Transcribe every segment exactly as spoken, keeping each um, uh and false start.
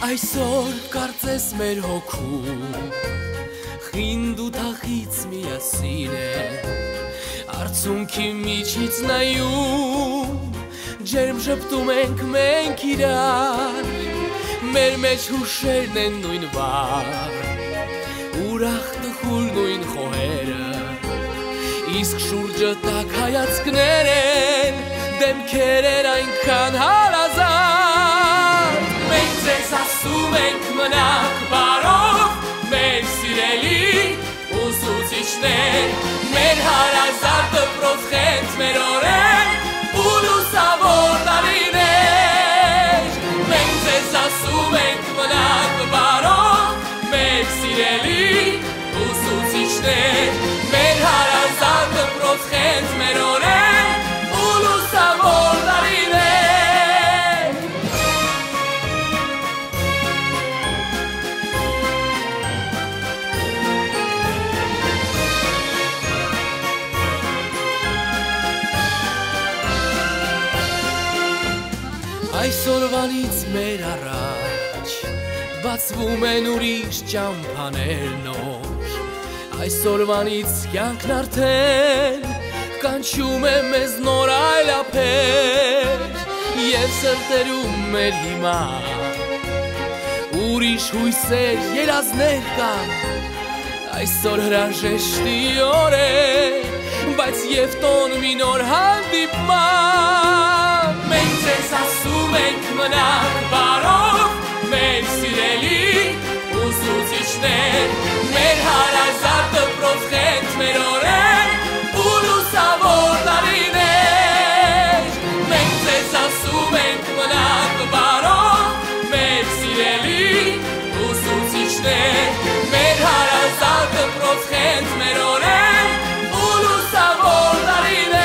Այսօր կարծես մեր հոգում խինդ ու թախից միասին է Արցունքի միջից նայում ջերմ ժպտում ենք մենք իրար Մեր մեջ հուշերն են նույն վար Ուրախ տխուր նույն խոհերը Իսկ շուրջը տակ հայացքներ են Դեմքեր են այնքան հարազատ Մենք ձեզ ասում ենք մնաք բարով Մեր սիրելի ուսուցիչներ Մեր հարազատ դպրոց խենթ մեր օրեր Ու լուսավոր տարիներ Մենք ձեզ ասում ենք մնաք բարով Մեր սիրելի ուսուցիչներ Մեր հարազատ դպրոց խենթ մեր օրեր Ու լուսավոր տարիներ Այսօրվանից մեր առաջ Բացվում են ուրիշ ճամփաներ նոր Այսօրվանից կյանքն արդեն Կանչում է մեզ նոր այլափեր Եվ սրտերում մեր հիմա Ուրիշ հույսեր, երազներ կան Այսօր հրաժեշտի օր է Բայց և տոն մի նոր հանդիպման Մենք ձեզ ասում ենք մնաք բարով Մեր սիրելի ուսուցիչներ Մեր հարազատ դպրոց խենթ մեր օրեր Ու լուսավոր տարիներ Մենք ձեզ ասում ենք մնաք բարով Մեր սիրելի ուսուցիչներ Մեր հարազատ դպրոց խենթ մեր օրեր Ու լուսավոր տարիներ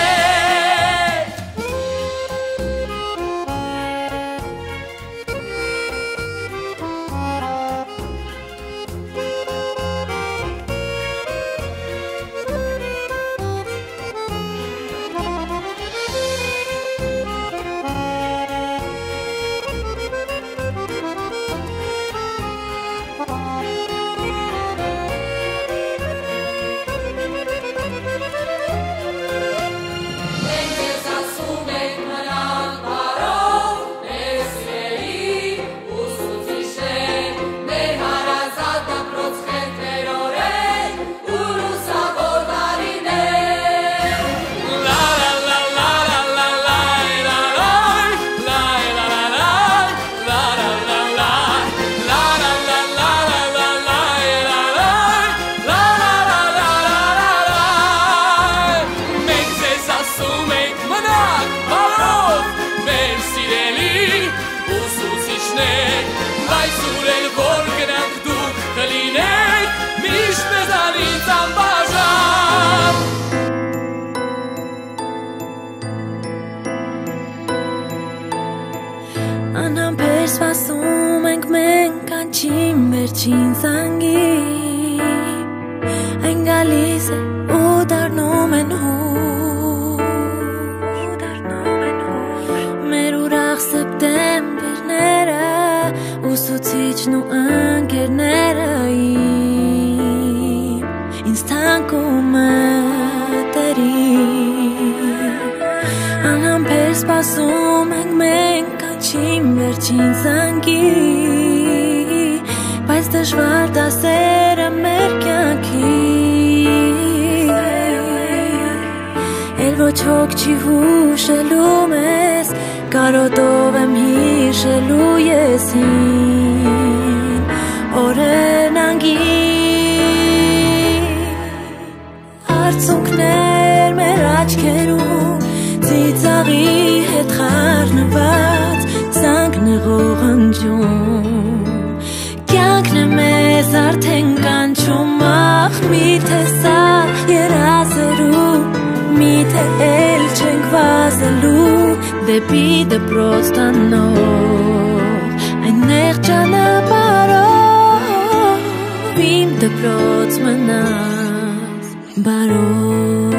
Անհամբեր սպասում ենք մենք անչին վերջին զանգի Այն գալիս է ու դառնում են հուր Մեր ուրախ սեպտեմբերները Ուսուցիչն ու ընկերները իմ Ինձ թանկում է տերին Անհամբեր սպասում ենք մենք Չիմ վերջին զանգի Բայց դժվար դասերը մեր կյանքի Էլ ոչ հոգ չի հուշելու մեզ Կարոտով եմ հիշելու ես հին Օրերն անգին Արցունքներ մեր աչքերում Ծիծաղի հետ խառնված Զանգն է ողնջում Կյանքն է մեզ արդեն կանչում Ախ միթե սա երազելու Միթե էլ չենք վազելու Դեպի դպրոց տանող Այն նեղ ճանապարհով Իմ դպրոց մնաս բարով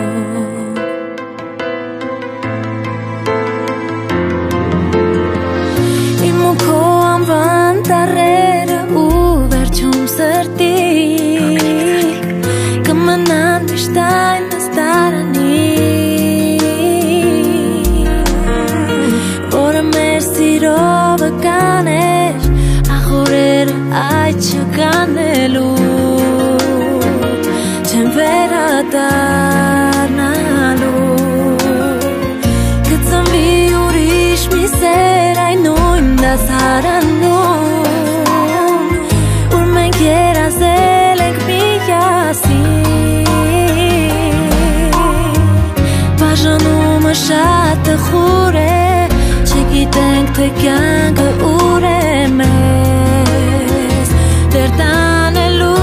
Իմ ու քո անվան տառ դառնալու Կծնվի ուրիշ մի սեր այն նույն դասարանում Ուր մենք երազել ենք միասին Բաժանումը շատ տխուր է Չգիտենք թե կյանքը ուր է մեզ Դեր տանելու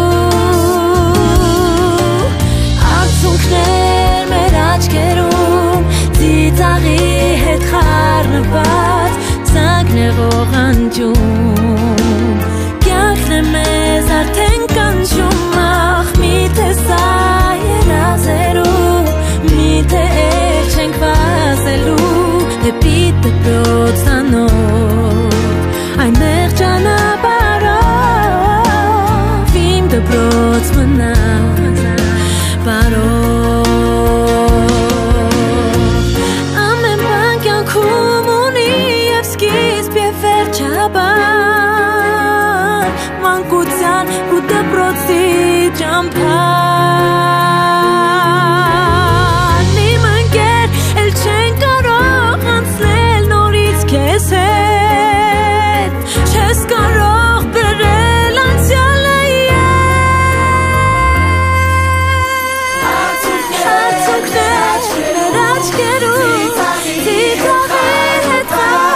Արցունքներ մեր աչքերում Ծիծաղի հետ խառնված Ծանքներով անջում Կյանքն է մեզ արդեն կանչում Ախ միթե սա երազելու Միթե էլ չենք վազելու Դեպի դպրոց անով Այնտեղ ճանապարհով Իմ դպրոց մնաց բարով Ամեն բան կյանքում ունի և սկիզբ և վերջաբան Մանկության ու դպրոցի ճամփան Իմ ընկեր էլ չեն կարող անցնել նորից քեզ հետ Չես կարող բերել անցյալը Արցունքներ մեր աչքերում Ծիծաղի հետ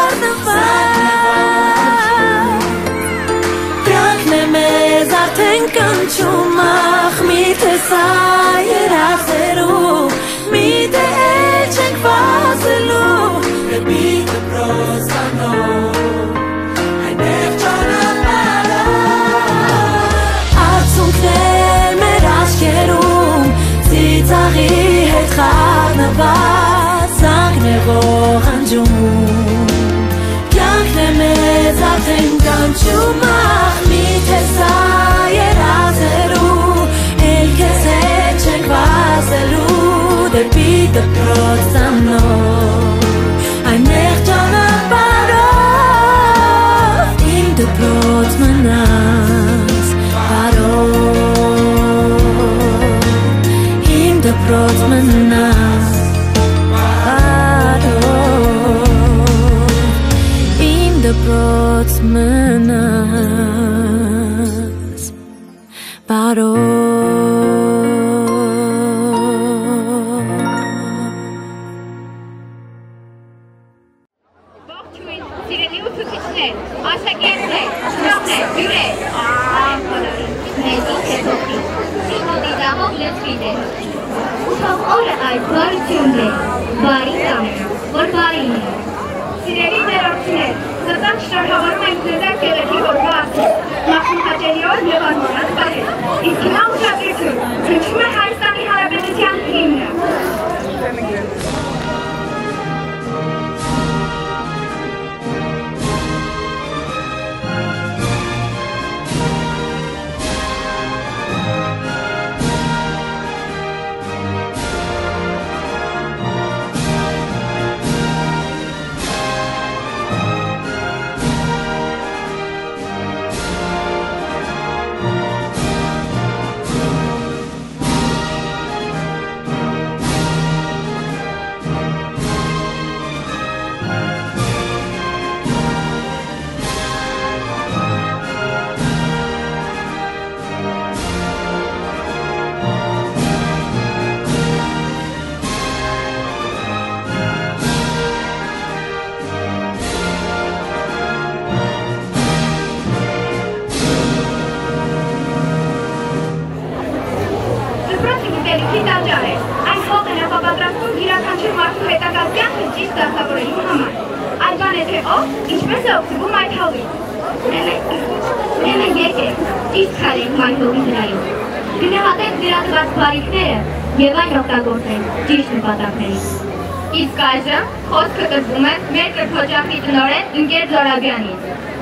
խառնված Կյանքն է մեզ արդեն կանչում Ախ միթե սա երազելու Միթե էլ չենք վազելու Դեպի դպրոց անով Այնտեղ ճանապարհով Արցունքներ մեր աչքերում Ծիծաղի հետ խառնված Ծանքներով անջում Կյանքն է մեզ արդեն կանչում Ախ միթե սա երազելու Էլ քեզ հետ չենք վազելու Դեպի դպրոց անով Այնտեղ ճանապարհով Իմ դպրոց մնաց բարով Իմ դպրոց մնաց բարով Իմ դպրոց մնաց բարով Ողջույն, սիրելի ուսուցիչներ, աշակերտներ, շնորհներ, հյուրեր, այն բոլորին, մեզի հետոքի, սիրտի դահով լծվիներ։ Ուսով օրը այդ բարությունն է, բարի տանը, որ բարին է։ Սիրելի ներորդներ, սրտան շնորհավորում ենք ձեզ ելքի օրվա ասել, նախնահաճելի օր և արմոնած բարեր, իսկ հիմա ուշադրություն, հնչում է Հայաստանի Հանրապետության հիմնը։ Եվ այն օգտագործել ճիշտ նպատակներից։ Իսկ այժմ խոսքը տրվում է մեր կրթօջախի տնօրեն Ընկեր Զորաբյանին։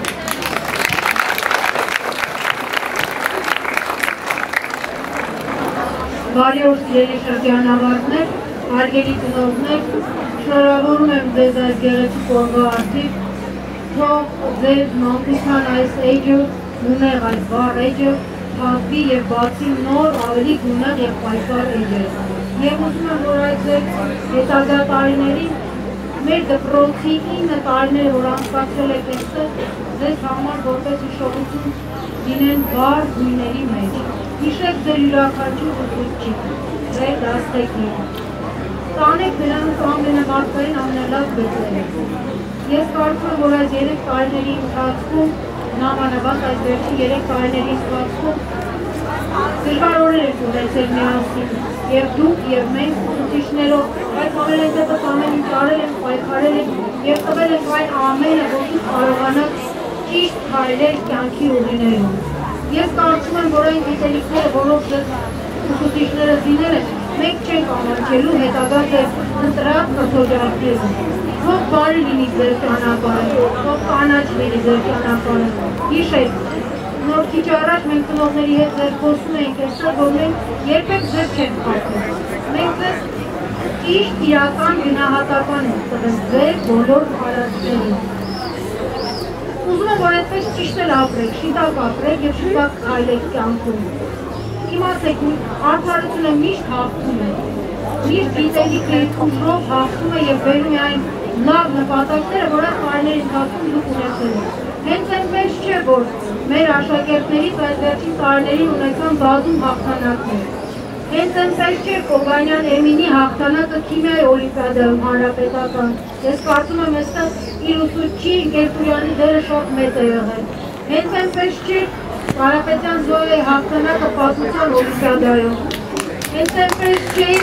Բարի օր սիրելի շրջանավարտներ, հարգելի ծնողներ, շնորհավորում եմ ձեզ այս գեղեցիկ օրվա արդիվ, թող ձեր մանկության այս էջը, ունեղ այս վառ էջը, փակվի եւ բացի նոր ավելի գունեղ եւ պայքար էջեր։ Եվ ուզում եմ, որ այդ ձեր հետագա տարիներին մեր դպրոցի ինը տարիները, որ անցկացրել եք այստեղ, ձեզ համար որպես հիշողություն լինեն վառ գույների մեջ։ Հիշեք ձեր յուրաքանչյուր ուսուցչի, ձեր դաստիարակներին։ Տանեք նրանց ամենամարդկային ամենալավ բծերը։ Ես կարծում եմ, որ այս երեք տարիների ընթացքում, նամանավանդ այս վերջին երեք տարիների ընթացքում դժվար օրեր եք ունեցել միասին, եւ դուք եւ մենք ուսուցիչներով, բայց ամենայն դեպս ամեն ինչ արել ենք, պայքարել ենք եւ տվել ենք այն ամենը, որ դուք կարողանաք ճիշտ քայլել կյանքի ուղիներում։ Ես կարծում եմ, որ այն գիտելիքները, որով ձեզ ուսուցիչները զինել են, մենք չենք ամաչելու հետագա ձեր ընտրած կրթօջախներում։ Թող բարի լինի ձեր ճանապարհը, թող կանաչ լինի ձեր ճանապարհը։ Հիշեք, նոր քիչ առաջ մենք ծնողների հետ ձեր խոսում էինք այստեղ, որ մենք երբեք ձեզ չենք խախտում։ Մենք ձեզ ճիշտ իրական գնահատական ենք տվել ձեր բոլոր հարազատներին։ Ուզում եմ, որ այդպես ճիշտ էլ ապրեք, շիտակ ապրեք եւ շիտակ քայլեք կյանքում։ Իմացեք, արդարությունը միշտ հաղթում է։ Միշտ գիտելիքը ուժով հաղթում է եւ բերում է այն լավ նպատակները, որ այս տարիների ընթացքում դուք ունեցել եք։ Հենց այնպես չէ, որ մեր աշակերտներից այս վերջին տարիներին ունեցան բազում հաղթանակներ։ Հենց այնպես չէ, Կոբանյան Էմինի հաղթանակը քիմիայի օլիմպիադայում հանրապետական։ Ես կարծում եմ, այստեղ իր ուսուցչի Գերտուրյանի դերը շատ մեծ է եղել։ Հենց այնպես չէ, Կարապետյան Զոյայի հաղթանակը պատմության օլիմպիադայում։ Հենց այնպես չէ,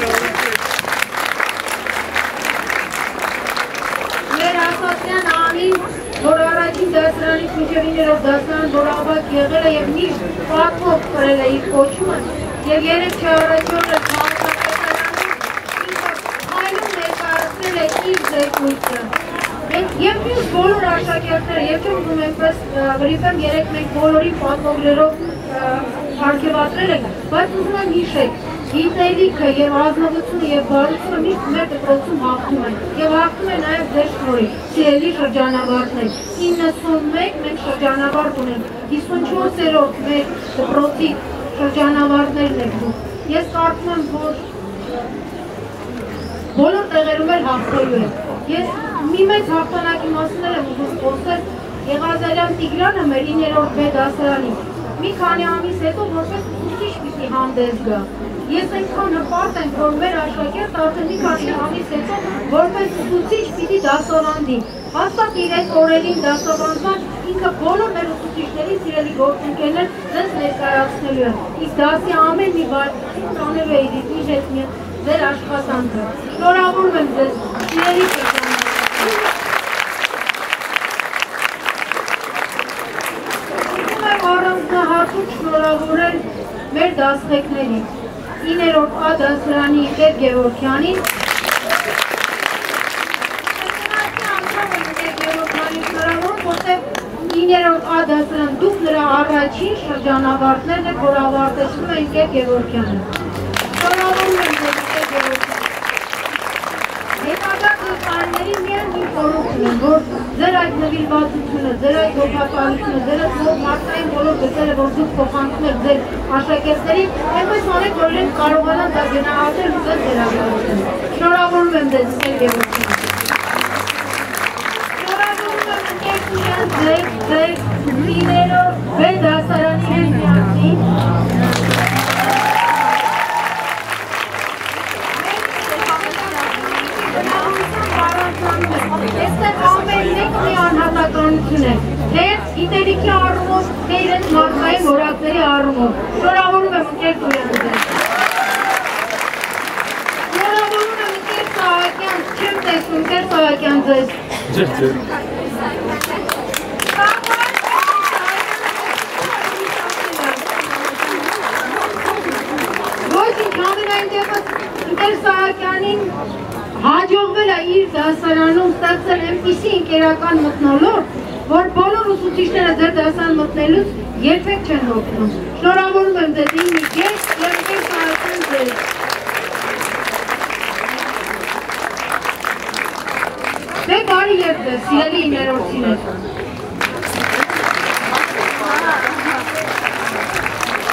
մեր Ասացյան Անին, որ առաջին դասարանից մինչև իններորդ դասարան որ ավագ եղել է եւ միշտ պատմող կրել է իր կոչումը եւ երեք չառաջի օրը քաղաքապետարանում ինքը հայլում ներկայացրել է իր զեկույցը։ Եվ մյուս բոլոր աշակերտները, եւ չեմ ուզում այնպես վրիպեմ, երեք մենք բոլորի պատմողներով հարգևատրել ենք, բայց ուզում եմ հիշեք, գիտելիքը եւ ազնվությունը եւ բարությունը միշտ մեր դպրոցում հաղթում են եւ հաղթում են նաեւ ձեր շնորհիվ, սիրելի շրջանավարտներ։ իննսունմեկ մենք շրջանավարտ ունենք, հիսունչորսերորդ մեր դպրոցի շրջանավարտներն եք դուք։ Ես կարծում եմ, որ բոլոր տեղերում էլ հաղթելու են։ Ես մի մեծ հաղթանակի մասին եմ ուզում խոսել, Եղազարյան Տիգրանը մեր իններորդ B դասարանի մի քանի ամիս հետո որպես ուսուցիչ պիտի հանդես գա։ Ես այնքան հպարտ եմ, որ մեր աշակերտ արդեն մի քանի ամիս հետո որպես ուսուցիչ պիտի դասավանդի։ Հաստատ իր այդ օրերին դասավանդման ինքը բոլոր մեր ուսուցիչների սիրելի գործընկերներ ձեզ ներկայացնելու են։ Իսկ դասի ամեն մի վարքին տանելու է իր հետ ձեր աշխատանքը։ Շնորհավորում եմ ձեզ, սիրելի շրջանավարտներ։ Ուզում եմ առանձնահատուկ շնորհավորել մեր դասղեկներին, իններորդ A դասարանի Տեր Գևորգյանին, իններորդ A դասարան դուք նրա առաջին շրջանավարտներն եք, որ ավարտեցնում են Տեր Գևորգյանը։ Շնորհավորում եմ ձեզ, Տեր Գևորգյան։ Հետագա տարիներին միայն մի խորհուրդ ունեմ, որ ձեր այդ նվիրվածությունը, ձեր այդ հոգատարությունը, ձեր այդ մարդկային բոլոր գծերը, որ դուք փոխանցում եք ձեր աշակերտներին, այնպես անեք, որ իրենք կարողանան դա գնահատել ու ձեզ վերաբերել։ Շնորհավորում եմ ձեզ, Տեր Գևորգյան։ Շնորհավորում եմ ընկերության ձեր, ձեր իններորդ B դասարանի հետ միասին։ Այստեղ ամեն մեկ մի անհատականություն է, թե գիտելիքի առումով, թե իրենց մարդկային որակների առումով։ Շնորհավորում եմ ընկեր Տուրյանը ձեզ։ Շնորհավորում եմ ընկեր Սահակյան, չեմ տեսնում ընկեր Սահակյան ձեզ։ Ջեր, ջեր։ Ոչինչ, ամենայն դեպս ընկեր Սահակյանին հաջողվել է իր դասարանում ստեղծել այնպիսի ընկերական մթնոլորտ, որ բոլոր ուսուցիչները ձեր դասարան մտնելուց երբեք չեն հոգնում։ Շնորհավորում եմ ձեզ իմ միջև եւ ընկեր Սահակյան ձեզ։ Դե բարի երբ ձեզ, սիրելի իններորդիներ։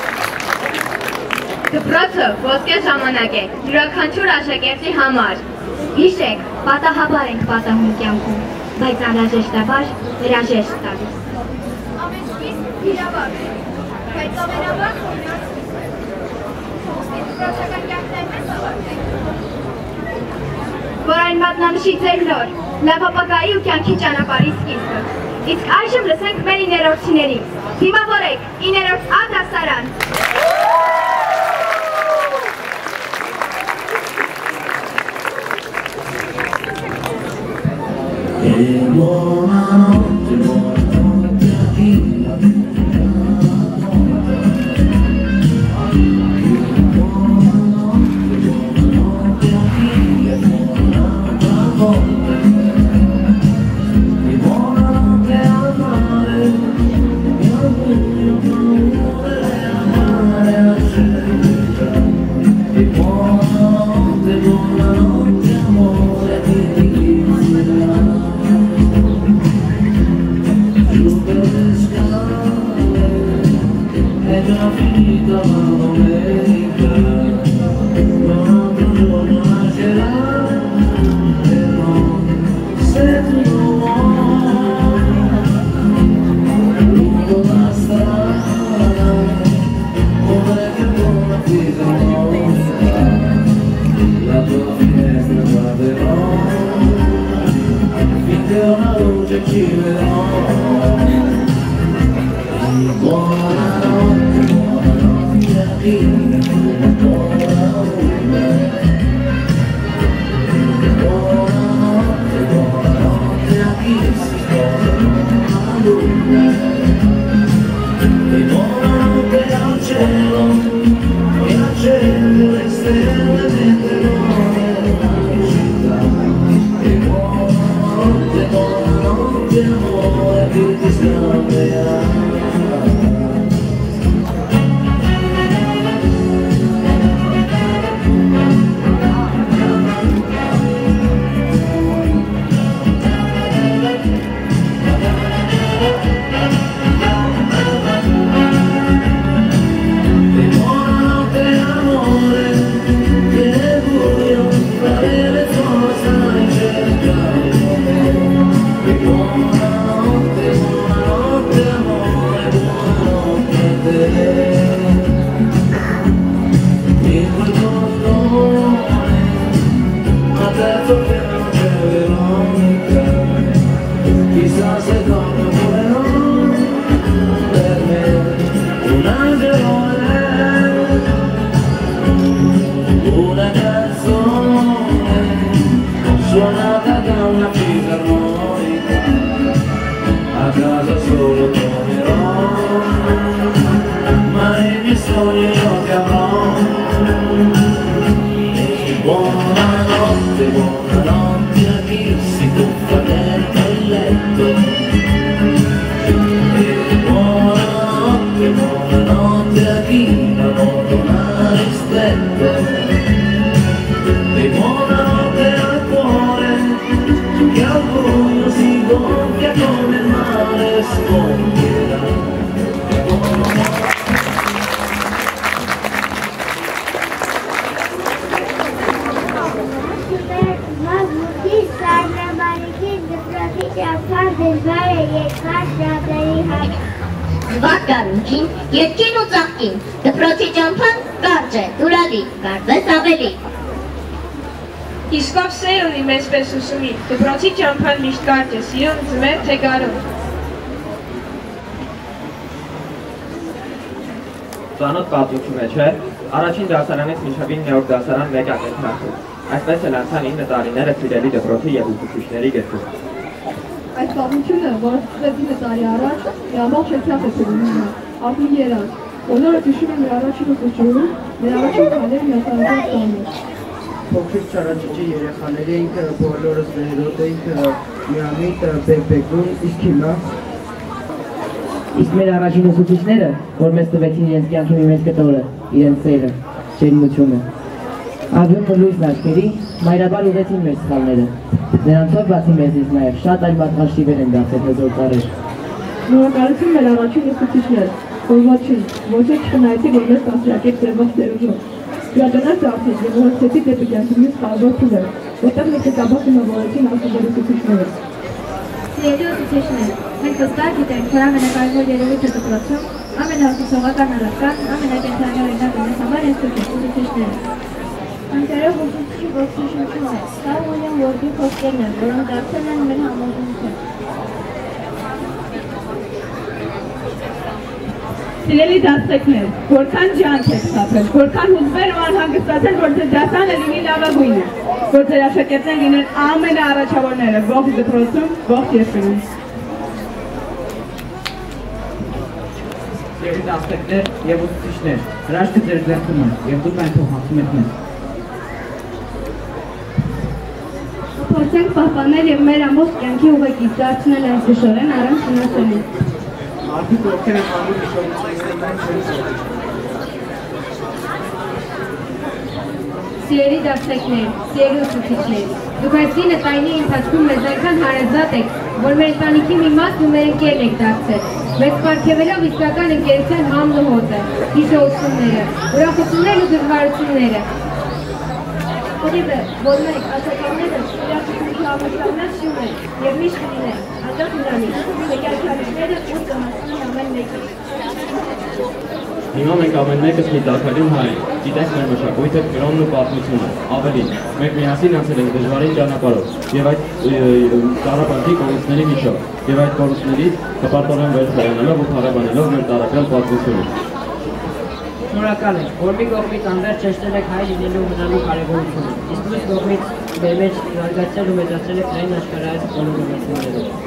Դպրոցը ոսկե ժամանակ է, յուրաքանչյուր աշակերտի համար։ Հիշեք, պատահաբար ենք պատահում կյանքում, բայց անհրաժեշտաբար հրաժեշտ տալիս։ Ամենքից իրավար է, բայց ամենաբար խորնած դպրոցական կյանքներն ես ավարտենք։ Որ այն մատնանշի ձեր նոր, լավապակայի ու կյանքի ճանապարհի սկիզբը։ Իսկ այժմ լսենք մեր իներորդիներին։ Դիմավորեք, իներորդ Ա դասարան։ Վակարունքին, երկին ու ծաղկին, դպրոցի ճամփան կարճ է, դուրալի, կարծես ավելի։ Իսկով սեր ունի մեզ պես ուսումի, դպրոցի ճամփան միշտ կարճ է, սիրուն ձմեր թե գարուն։ Ծանոթ պատմություն է, չէ՞, առաջին դասարանից մինչև իններորդ դասարան մեկ ակնթարթում, այսպես էլ անցան ինը տարիները Սիրելի դպրոցի և ուսուցիչների գծում։ Այդ պատմությունը, որը սկսվեց ինը տարի առաջ, մի ամբողջ հեքիաթ է թողնում, Արտուր Երազ, բոլորը հիշում են մեր առաջին ուսուցչուհուն, մեր առաջին քայլերը հիասթափված տանը։ Փոքրիկ չարաճճի երեխաների էինք, բոլորս վերոտ էինք, միամիտ բեկ-բեկում, իսկ հիմա Իսկ մեր առաջին ուսուցիչները, որ մեզ տվեցին իրենց կյանքի մի մեծ կտորը, իրենց սերը, ջերմությունը։ Աբյուն ու լույսն աչքերի, մայրաբար ուղեցին մեր սխալները։ Նրանցով բացի մեզից նաև շատ այլ մատնաշիվեր են դարձել հզոր ծառեր։ Շնորհակալություն մեր առաջին ուսուցիչներ, որ ոչինչ, ոչինչ չնայեցի, որ մեզ տասրակեց ձևով սերուժով։ Գրադանար ծախսեց և ուղղացեցի դեպի կյանքումից խաղվոր թուլեր, որտեղ մի կետաբախ իմավորեցին ասուբերուսուցիչները։ Սիրելի ուսուցիչներ, մենք վստահ գիտենք, որ ամենակարևոր երևույթը դպրոցում, ամենահուսուցողական առարկան, ամենակենդանի օրինակը մեզ համար են ուսուցիչները։ Անտերով ուսուցիչի ողջույնություն է, սա Ուիլյամ Ուորդի խոսքերն են, որոնք դարձել են մեր համոզմունքը։ Սիրելի դասակներ, որքան ջանք եք խաբել, որքան հուզվել ու անհանգստացել, որ ձեր դասանը լինի լավագույնը, որ ձեր աշակերտներն լինեն ամենաառաջավորները ողջ դպրոցում, ողջ երկրում։ Սիրելի դասակներ և ուսուցիչներ, հրաշքը ձեր ձեռքում է, և դուք այն փոխանցում եք մեզ։ Փորձենք պահպանել և մեր ամբողջ կյանքի ուղեկից դարձնել այս դժորեն առանց վնասելու։ Մարդիկ ովքեր են հանդիպ իշխանության Սիրելի դասակներ, սիրելի ուսուցիչներ, դուք այս կինը տարիների ընթացքում մեզ այնքան հարազատ եք, որ մեր ընտանիքի մի մասն ու մեր ընկերն եք դարձել։ Մեզ պարգևելով իսկական ընկերության համն ու հոտը, հիշողությունները, ուրախություններն ու դժվարությունները։ Որիվ է, որ մենք ասականները իրացությունքի համոստաններ շում են և միշտ կլինեն, անդակ նրանից, մեկյալքարիչները ուր կհասնեն ամեն մեկի։ Հիմա մենք ամեն մեկս մի տաքարյուն հայ ենք, գիտենք մեր մշակույթը, կրոնն ու պատմությունը, ավելին, մենք միասին անցել ենք դժվարին ճանապարհով և այդ տառապանքի կորուստների միջով, և այդ կորուստներից հպարտորեն վեր խորանալով ու փառաբանելով մեր տարապյալ պատմությունը։ Շնորհակալ ենք, որ մի կողմից անվերջ հեշտել եք հայ լինելու մնալու կարևորությունը, իսկ մյուս կողմից մեր մեջ զարգացել ու մեծացել եք լայն աշխարհայց բոլորություններով։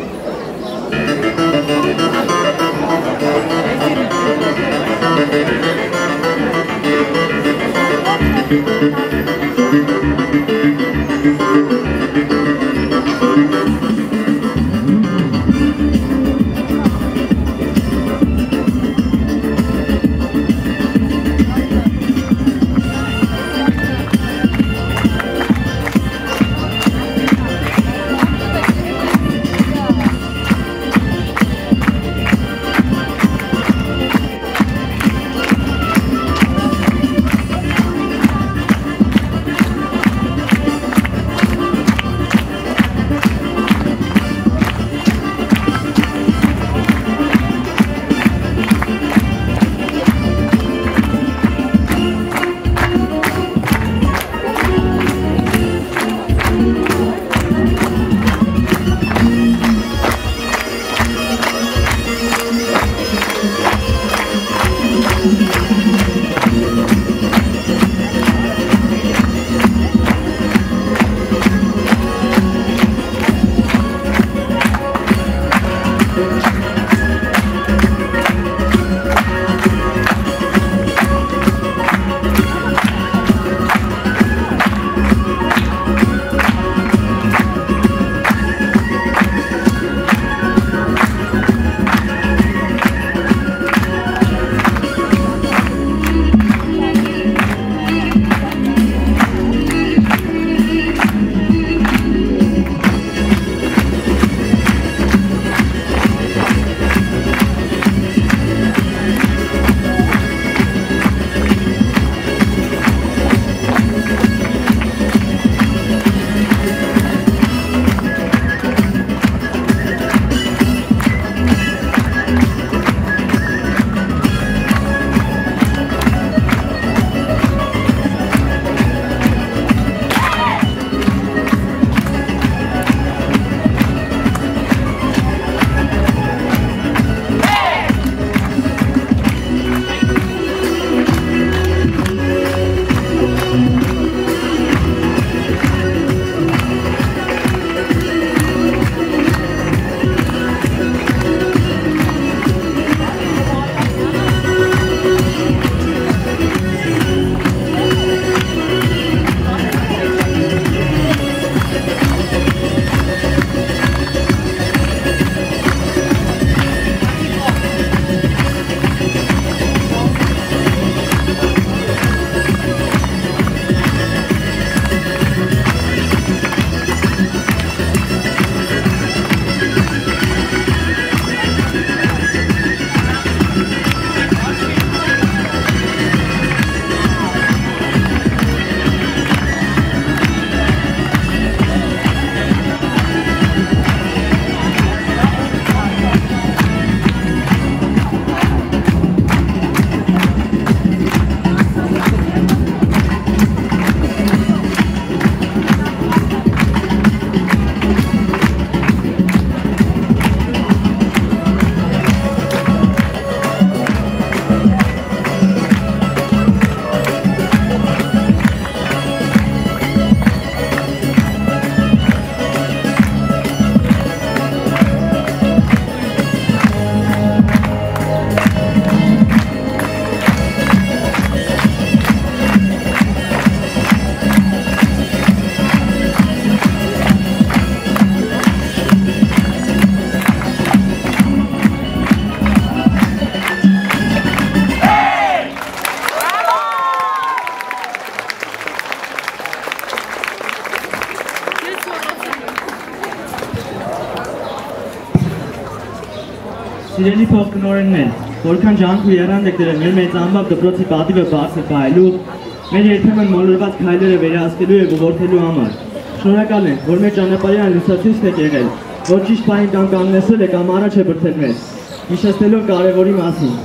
Սիրելի փոխտնօրեններ, որքան ջանք ու եռանդ եք դրել մեր մեծամբավ դպրոցի պատիվը բարձր պահելու, մեր երբեմն մոլորված քայլերը վերահսկելու և ուղղորդելու համար։ Շնորհակալ ենք, որ մեր ճանապարհյան լուսացույցն եք եղել, որ ճիշտ պահին կամ կանգնեցրել եք կամ առաջ է բրդել մեզ, հիշեցնելով կարևորի մասին։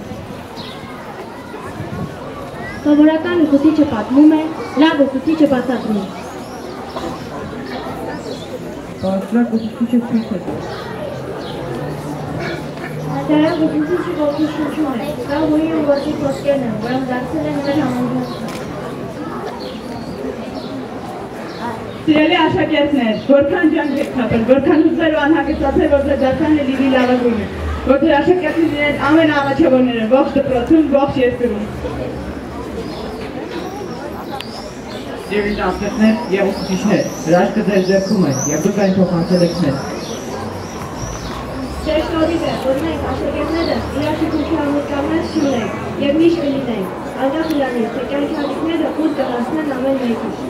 Սովորական ուսուցիչը պատմում է, լավ ուսուցիչը բացատրում։ Բարձրակ ուսուցիչը ցույց է։ Դրանք ուսուցիչը ոգեշնչում է, դա ուրի ու ոչի խոսքերն են, որոնք դարձել են մեր համանդրությունը։ Սիրելի աշակերտներ, որքան ջանք եք թափել, որքան ուզել ու անհագստացել, որ ձեր դասանը լինի լավագույնը, որ ձեր աշակերտներն իրենց ամենաառաջավորները ողջ դպրոցում, ողջ երկրում։ Սիրելի աշակերտներ և ուսուցիչներ, հրաշքը ձեր ձեռքում է և դուք այն փոխանցել եք մեզ։ Ձեր շնորհիվ է, որ մենք աշակերտները իրաշիքունքի համոզկամներ շինենք և միշտ կլինենք, անկախ նրանից, թե կյանքի ալիքները ուր կհասնեն ամեն մեկին։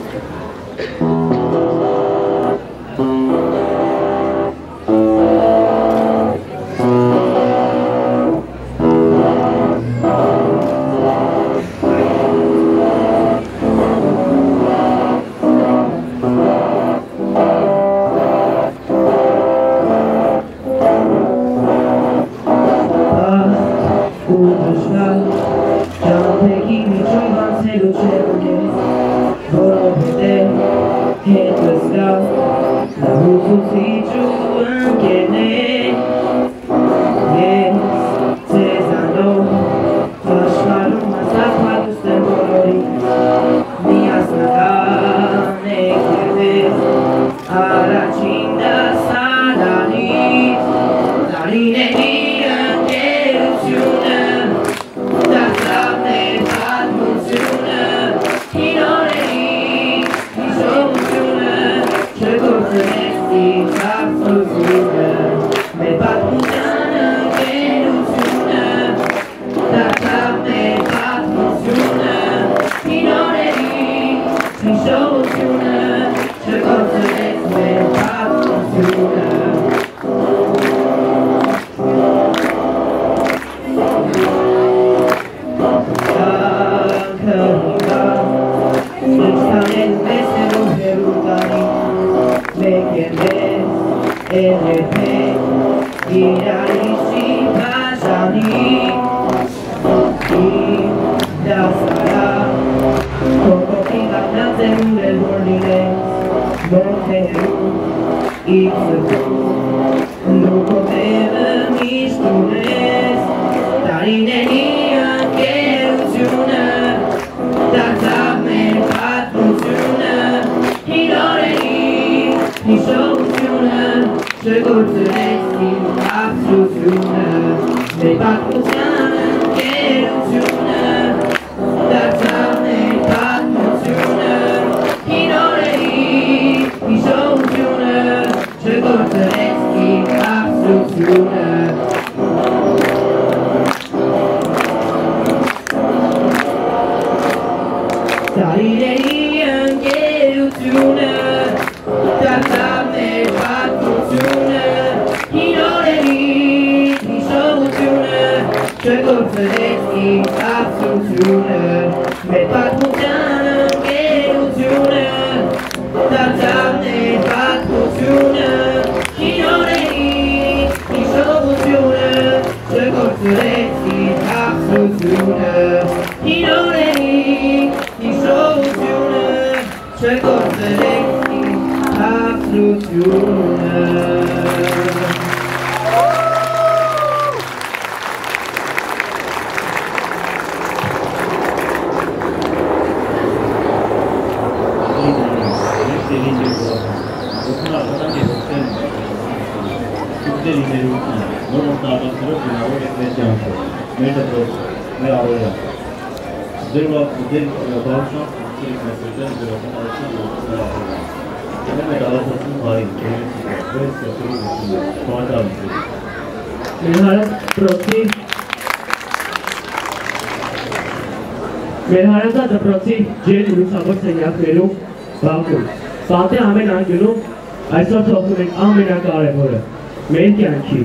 Մեր հարազատ դպրոցի ջեր լուսավոր սենյակներում բակում, պատե ամեն անգնում այսօր թողնում ենք ամենակարևորը, մեր կյանքի,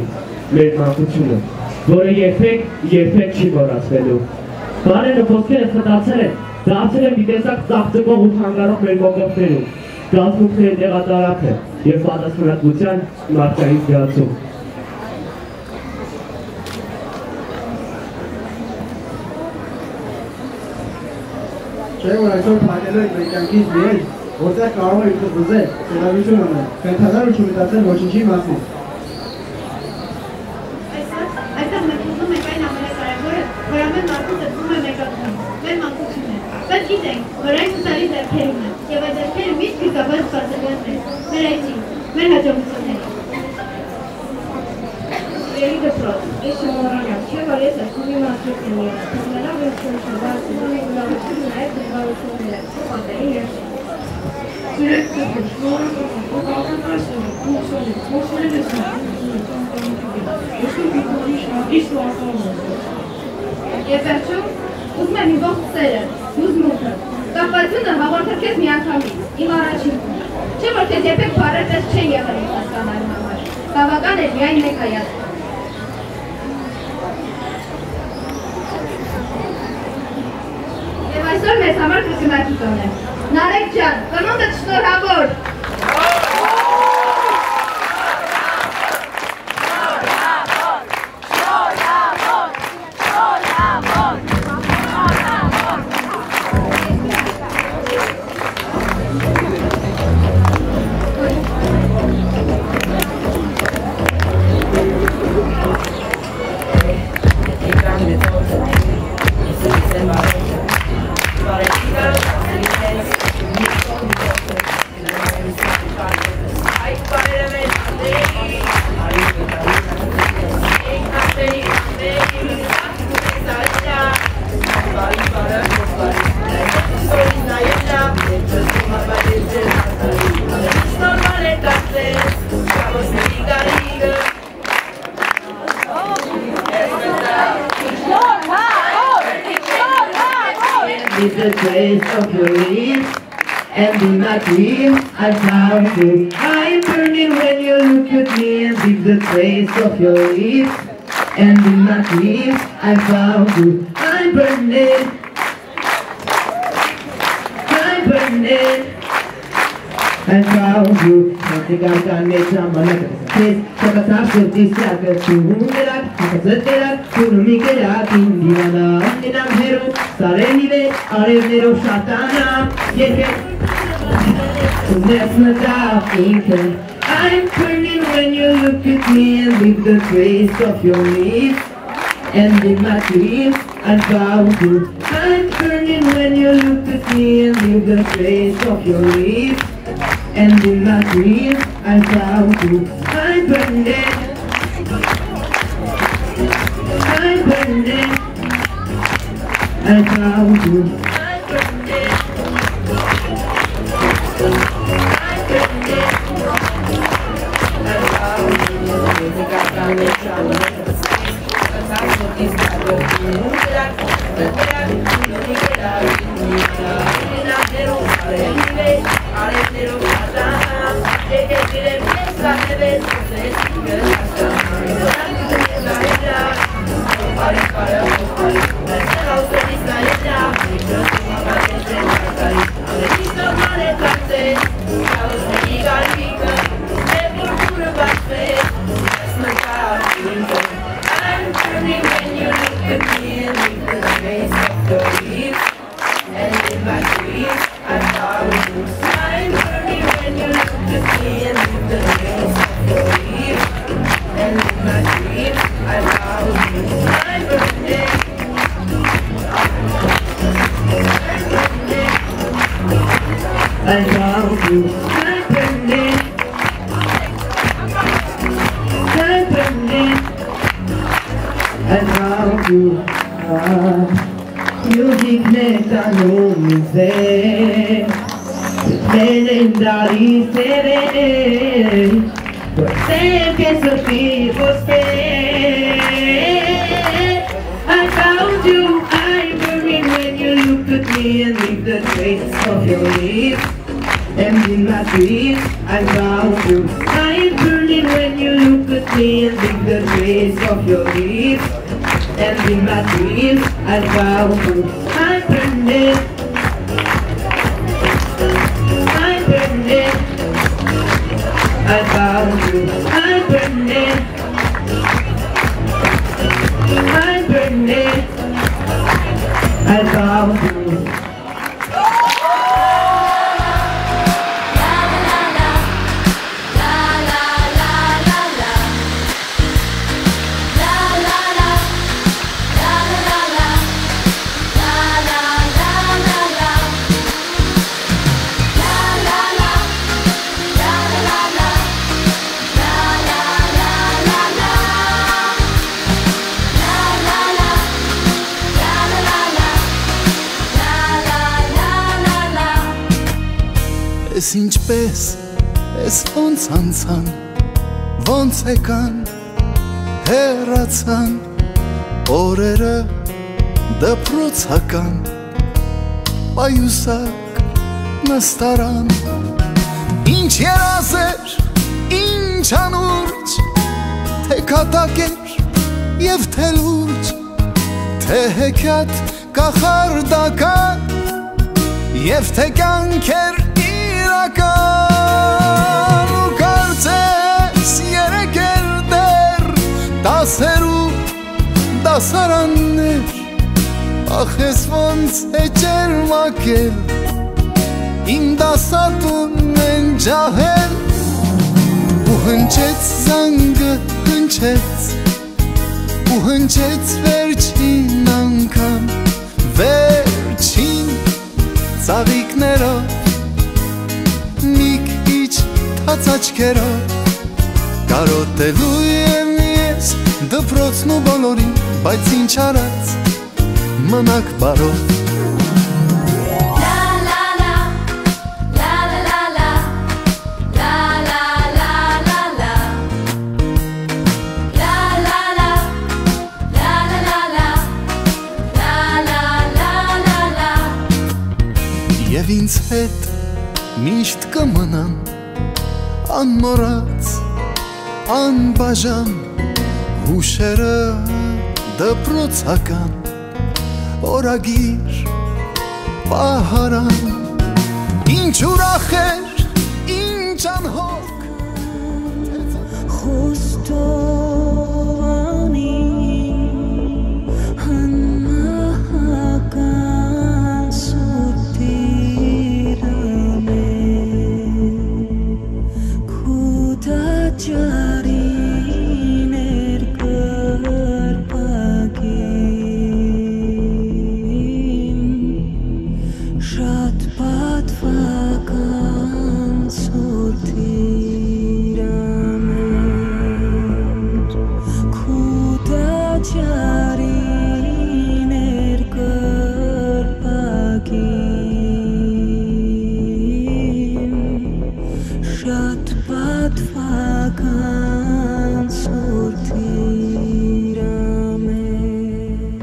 մեր մանկությունը, որը երբեք, երբեք չի մոռացվելու։ Բարերը ոսկերը խտացել են, դարձել են մի տեսակ ծաղծկող ու խանգարող մեր կողքերում, գազմունքների տեղատարակը և պատասխանատվության մարդկային զգացում։ Չէ, որ այսօր փակելու եք մեր կյանքից միայն, որտեղ կարող եք խզել, ծերավություն անել, կենթանալ ու չմտածել ոչինչի մասին։ Այստեղ մենք ուզում ենք այն ամենակարևորը, որ ամեն մարդու դեպքում է մեկական, մեր մանկությունն է։ Բայց գիտենք, որ այն հուսալի ձեռքերում է, և այդ ձեռքերը միշտ գիտաբար սպասելիան են, մեր այցին, մեր հաջողություններին։ Սիրելի դպրոց, ես չմոռանամ, չէ՞ որ ես այսօր մի մասնիկ եմ եղել, թողնելով ինձ շնչաբարձում եմ լավությունը նաև դժվարությունները, պատերի երշին։ Սիրեք դպրոց, շնորհակալ եմ, ողջույն, ողջույն, ողջույն ես ես ու պիտանի շնորհակալ եմ։ Եվ վերջում, ուզում եմ իմ ողջ սերը, հուզմունքը, կապվածությունը հաղորդել քեզ միանգամից, իմ առաջինքում։ Չէ՞ որ քեզ երբեք բառեր պես չեն եղել ինձ հասկանալու համար, բավական էր միայն մեկ հայացք։ Եվ այսօր մեզ համար կրկնակի կանեմ։ Նարեկ ջան, ծնունդդ շնորհավոր։ Leave the trace of your lips, and in my dreams I found you. I'm burning when you look at me, and leave the trace of your lips, and in my dreams I found you. I'm burning, I'm burning, I found you. Something I can't make someone like this. Saka taşır dişler çuğunderak, hakazıtterak, kurumi gerak indivana, andinam heru, sarenive, arevnero şatana, yeke. That's not how thinking. I'm burning when you look at me and leave the trace of your lips. And in my dreams I found you. I'm burning when you look at me and leave the trace of your lips. And in my dreams I found you. I'm burning, I'm burning, I found you. I'm burning, I'm burning, I found you. I found you. I found you. I'm burning, I'm burning, I found you. Ah, music metano mi sé, legendary serene, por ser que soy você. I found you. I'm burning when you look at me and leave the trace of your lips. And in my dreams I found you. I'm burning when you look at me and leave the trace in my dreams I found you. I'm burning, I'm burning, I found you. I'm burning, I'm burning, I found you. Ես ինչպես, ես ոնց անցան, ոնց եկան, հեռացան, օրերը դպրոցական, պայուսակ նստարան, ինչ երազեր, ինչ անուրջ, թե կատակ էր և թե լուրջ, թե հեքիաթ կախարդական, և թե կյանք էր իրական ու կարծես երեկ էր դեռ դասերու դասարաններ ախես ոնց էջեր մակել իմ դասատուն են ջահել ու հնչեց զանգը հնչեց ու հնչեց վերջին անգամ վերջին ծաղիկներով մի քիչ թաց աչքերով կարոտելու եմ ես դպրոցն ու բոլորին բայց ինչ արած մնաք բարով Եվ ինձ հետ միշտ կմնան անմոռաց, անբաժան հուշերը դպրոցական օրագիր պահարան ինչ ուրախ էր, ինչ անհոգ խոստովանի հաննահական սուտիրամե Ճարին էր կրպագին շատ պատվական սուրտիրամեր կուտա ճարին էր կրպագին շատ պատվական սուրտիրամեր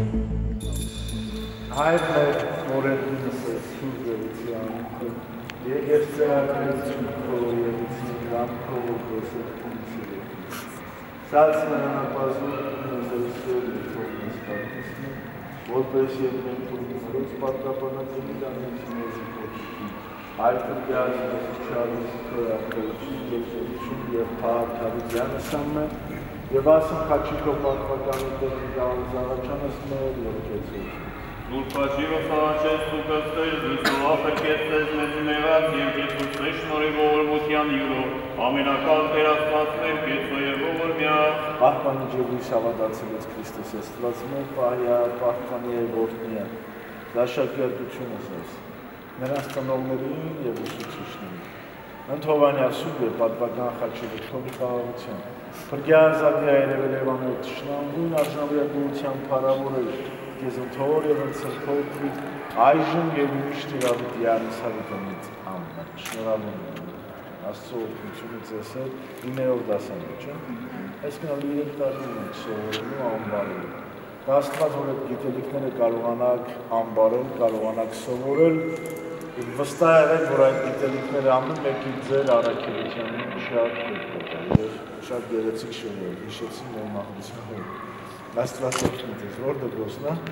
Հայրն է մորենինս է սուրգերության Եգև ծերակրեցում քո եվիցին կամ քո ոգոսը կունցիրի Սաց նրանապազում նոզերսել է թողնես պատիսնի որպես և մենք թողններոց պատրապանակելի դանեցինեզի կոչքի Այդտեղ դիազնես չարիս քրակրություն և սերություն և պահարթարության ասամ է և ասում խաչիկո պատվականի տեղի դավզաղաչանս մեր լրկեցել Ուրպաջիրով սաղաչես ու կստեր, զույսովախը կեցես մեզ մեղած և կեցուցնե շնորի ողորմության յուրով, ամենակալ տերաստվածներ կեցո և ողորմյա։ Պահպանի ջևույս հավատացելեց Քրիստոս Աստված մեր պահյա, պահպանի է որդնիա, դաշակյատությունս ես, նրանց տնողներին և ուսուցիչներին։ Ընթովանյա սուբ է պատվական խաչիրը թողի պահավության, պրգյա ազադյա երևել եվաներ թշնամվույն արժանավյակության պարավոր է, Ես ընթոր և ընցրփոքրի այժմ և միշտ իրավիտ յանից հավիտանից ամներ, շնորհալում եմ, Աստծո օրհնությունից ես հետ, իներով դասանոց, այս կնալ իրենք տարում ենք սովորելու անբարել, դա Աստված, որ այդ գիտելիքները կարողանակ անբարել, կարողանակ սովորել, վստահ եղեք, որ այդ գիտելիքները ամեն մեկի ձեր առաքելության շատ պետք է և շատ գեղեցիկ շնորհել, հիշեցին մեր մահվության հետ։ Աստվածօգնի ձեզ, որ դպրոցն է։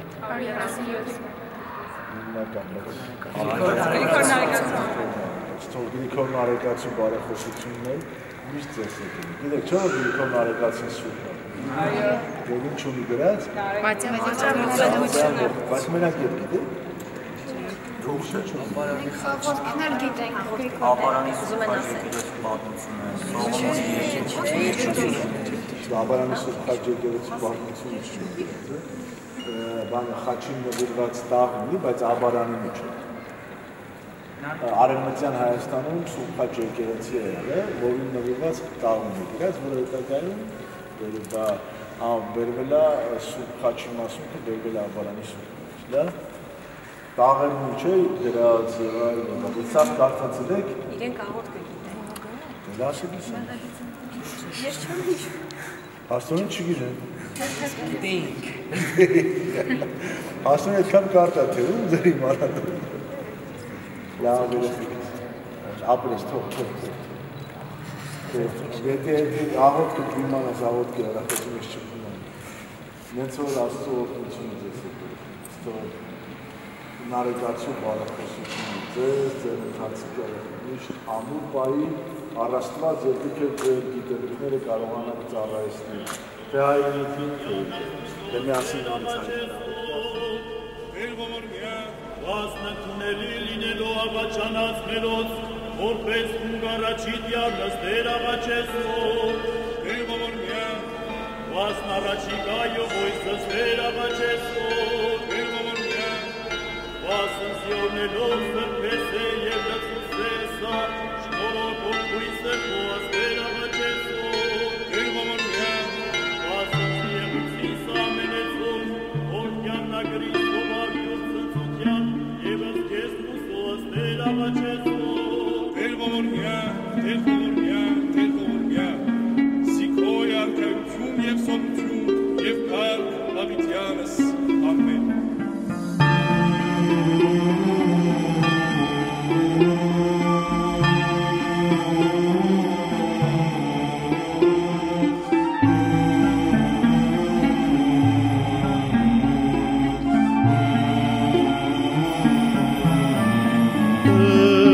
Գրիգոր Նարեկացու բարեխոսությունն էլ միշտ ձեզ եկել։ Գիտեք, չէ՞ որ Գրիգոր Նարեկացին սուրբ է։ Այո։ Գերին չունի գրած։ Բայց մենակ ետ գիտեք։ Խաղորդքներ գիտենք Գրիգոր։ Ապարանի ուզում են ասել պատմությունը, Սողոմոնի Ապարանի սուրբ խաչ եկեղեցի պատմությունը չի։ Բանը խաչին նվիրված տաղ ունի, բայց Աբարանի մեջ է։ Արևմտյան Հայաստանում սուրբ խաչ եկեղեցի է եղել, որին նվիրված տաղ ունի գրած, որը հետագայում դա բերվել է սուրբ խաչի մասում, բերվել է Աբարանի սուրբ խաչ։ Տաղեր մեջ է գրած եւ այլն, բայց սա կարծացել եք։ Իրենք աղոթք գիտեն։ Դա ասելիս է։ Ես չեմ հիշում։ Աստորին չգիտեմ։ Գիտենք։ Աստորին այդքան կարտ է թվում ձեր իմանալը։ Լավ երեխեք։ Ապրես թող թող։ Եթե աղոթքը դիմանաս աղոթքը հրախեցում ես չպնում։ Նենց որ Աստծո օրհնությունը ձեզ է։ Նարեկացու բարեխոսությունը ձեզ, ձեր ընթացքը միշտ ամուր պայի առաստված և դուք և ձեր գիտելիքները կարողանաք ծառայեցնել, թե հայրենիքին, թե միասին անցային։ Վասնքունելի լինելով աղաչանած մերոց, որպես հունգարաչի դյարնս դեր աղաչեսով, վասն առաջի գայով ոյսս դեր աղաչեսով, Վասն սիորնելով սրպես է և լծուս է սա, շնորոքով կույսը խոաս դեր աղաչեսով, Վասն սիեղուցի սամենեցով, որ կյաննագրի սովարյոց ծծության, և ըսկես մուսոաս դեր աղաչեսով, Տեր ողորմյա, Տեր ողորմյա, Տեր ողորմյա, Սիքոյ արքայություն և սոտություն և կարգ հավիտյանս, ամեն։ Good.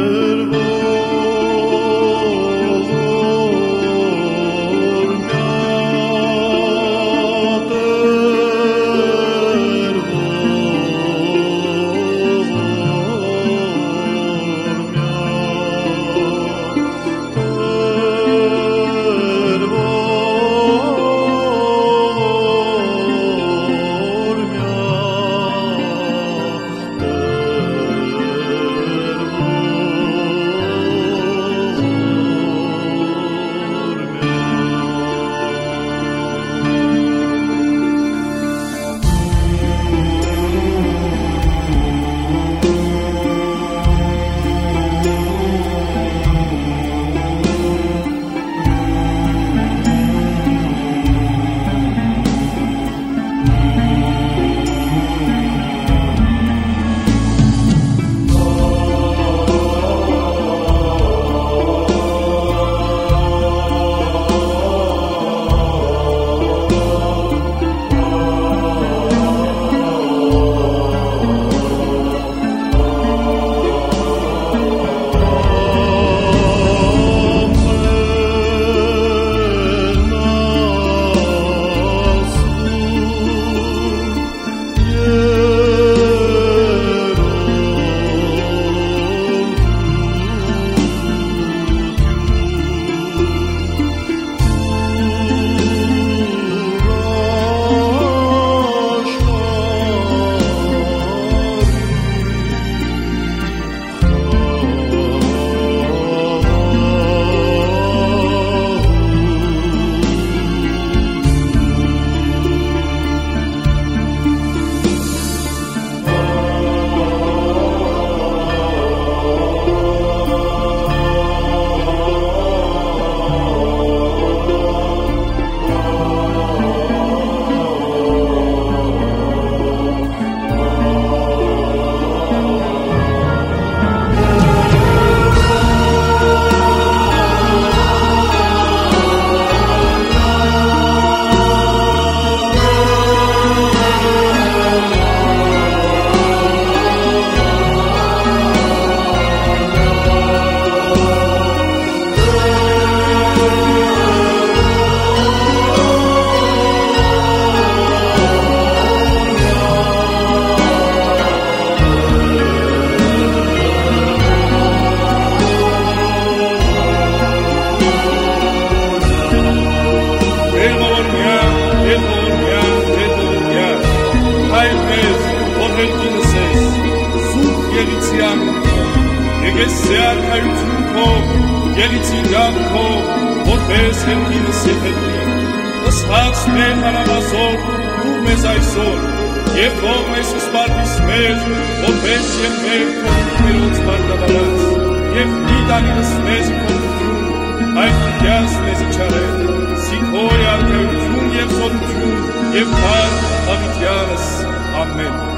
Տետոնյա, Տետոնյա, հայր մեզ, որ հերկինս ես, սուրբ գելիցյան, եկես սե արքայություն քո, գելիցի գան քո, որպես հերկինս եթետնի, ըսհաց մեր հանամազոր, դուր մեզ այսօր, և թող մեզ սպարտիս մեր, որպես և մեր թողումներոց բարգավարած, և մի դանինս մեզ իքորդություն, այդ կյաս մեզ իչարել, սիքոյ արկայություն և սորություն, և կար հավիտյանս ամեն։